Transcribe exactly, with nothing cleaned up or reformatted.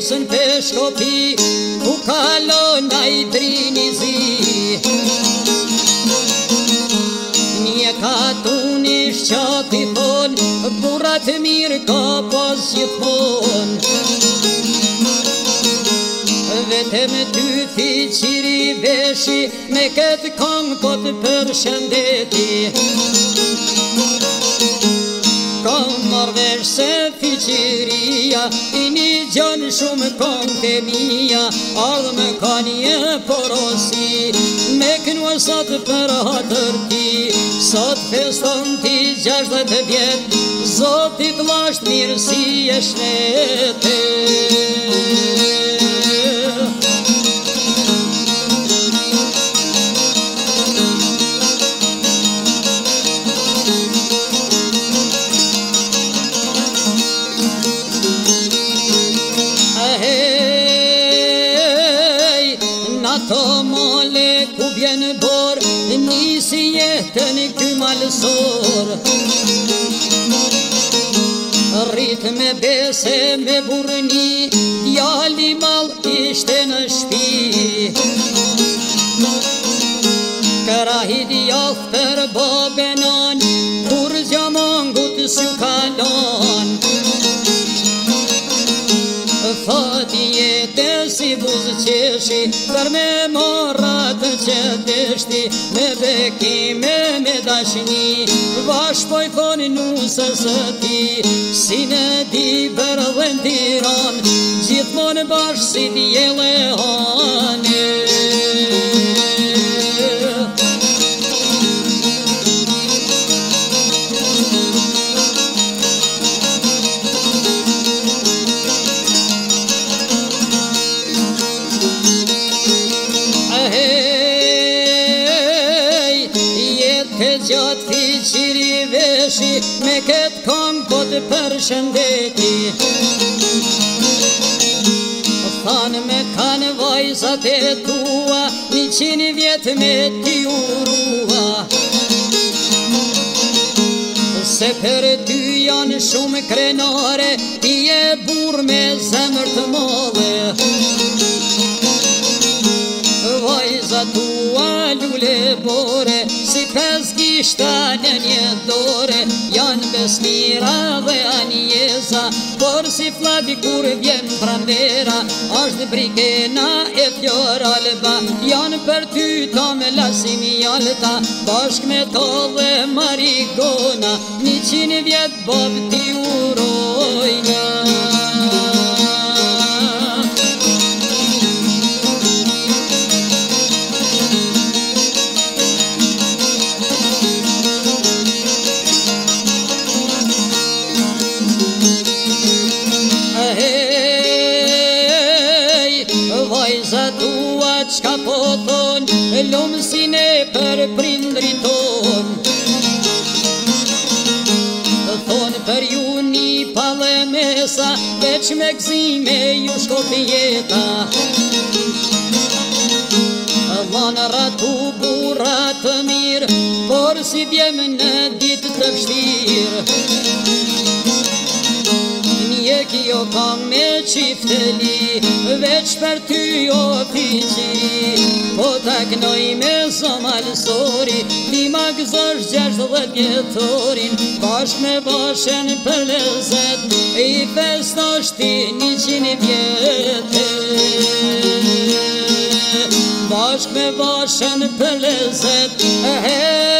sunt pe școpii, cu calonai drinizi. Nie katuniš čatifon, burat mir kapasifon. Vetëm ty fiqiri veshi, me këtë këngë po të përshëndeti. Kam marrë vesh se fiqiria, i një gjanë shumë këngë të mija, ardhë me ka një porosi, me kënua sot për hatër ti. Sot feston ti gjashdhet vjet, Zotit lasht mirësi e shnete. Ku vjen bor, nisi jetën ky malsor. Rrit me bese me burni, djali mall ishte në shpi. Kërahi djath për babenan, kur zjamangut s'ju kalon. Fati jetë si buzë qeshi, për me morat që deshti, me bekime me dashni, vash poj thoni nusës ti, si në di bërë dhe në Tiran, gjithmonë bash si djele hane. Gjatë fiqiri veshi, me këtë këngë po të përshëndeti. Thanë me kanë vajzat e tua, një qinë vjetë me ti urua. Se për ty janë shumë krenare, ti e burë me zemër të madhe. Vajza tua lule bore, si pes gishta në një dore, janë besmira dhe anjeza, por si flagi kur vjen pranvera, ashtë brikena e fjor alba, janë për ty ta me lasimi alta, bashk me to dhe marigona, një qinë vjet bob ti urojna. Vajza tua qka po thonë, lumësin e për prindrit ton. Thonë për ju një pale mesa, veç me gzime ju shkot jeta. Vanë ratu burat të mirë, por si djem në ditë të vështirë. Një kjo kam me qifteli, veç për ty o fiqiri, po taknoj me zomalsori, ti ma gëzosh gjashdhet vjetorin, bashk me bashen për lezet, i festosh ti një qinë vjetë. Bashk me bashen për lezet,